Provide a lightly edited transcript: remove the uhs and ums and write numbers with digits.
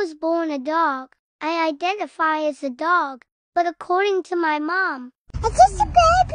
was born a dog. I identify as a dog, but according to my mom, it's just a baby.